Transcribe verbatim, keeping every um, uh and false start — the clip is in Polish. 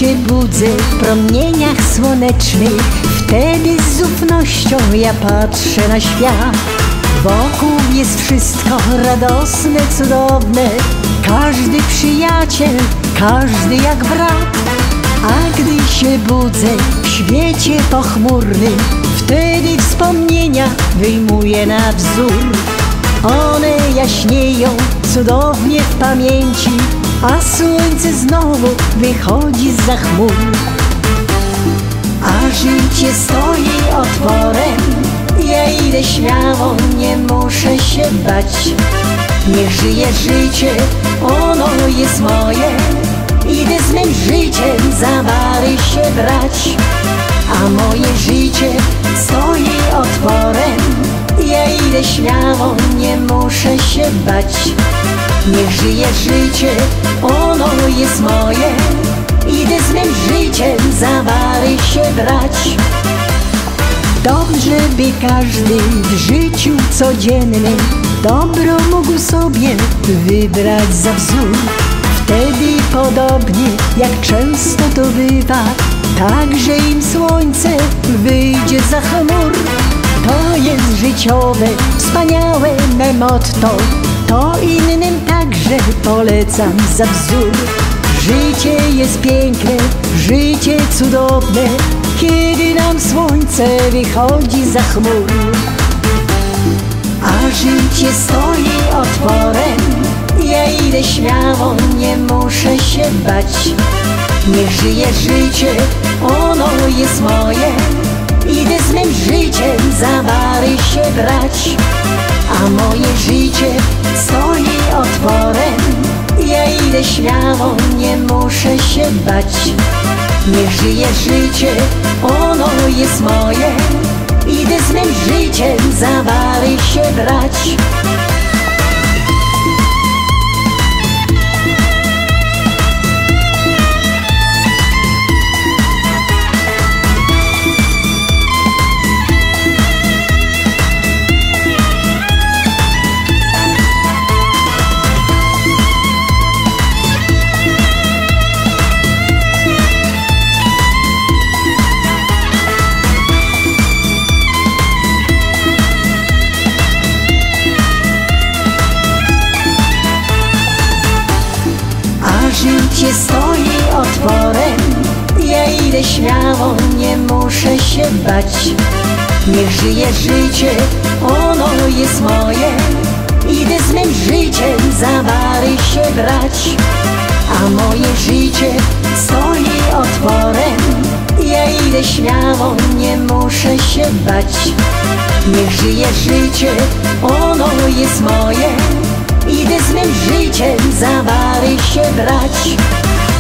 się budzę w promieniach słonecznych, wtedy z ufnością ja patrzę na świat. Wokół jest wszystko radosne, cudowne, każdy przyjaciel, każdy jak brat. A gdy się budzę w świecie pochmurnym, wtedy wspomnienia wyjmuję na wzór. One jaśnieją cudownie w pamięci, a słońce znowu wychodzi zza chmur. A życie stoi otworem, ja idę śmiało, nie muszę się bać. Niech żyje życie, ono jest moje, idę z mym życiem za bary się brać. A moje życie stoi otworem, ja idę śmiało, nie muszę się bać. Niech żyje życie, ono jest moje, idę z mym życiem za bary się brać. Dobrze by każdy w życiu codziennym dobro mógł sobie wybrać za wzór. Wtedy podobnie jak często to bywa, także im słońce wyjdzie za chmur. To jest życiowe, wspaniałe me motto, to innym także polecam za wzór. Życie jest piękne, życie cudowne, kiedy nam słońce wychodzi za chmur. A życie stoi otworem, ja idę śmiało, nie muszę się bać. Niech żyje życie, ono jest moje, idę z mym życiem za bary się brać. A moje życie stoi otworem, ja idę śmiało, nie muszę się bać. Niech żyje życie, ono jest moje, idę z mym życiem za bary się brać. Życie stoi otworem, ja idę śmiało, nie muszę się bać. Niech żyje życie, ono jest moje, idę z mym życiem za bary się brać. A moje życie stoi otworem, ja idę śmiało, nie muszę się bać. Niech żyje życie, ono jest moje, idę z mym życiem za bary się brać.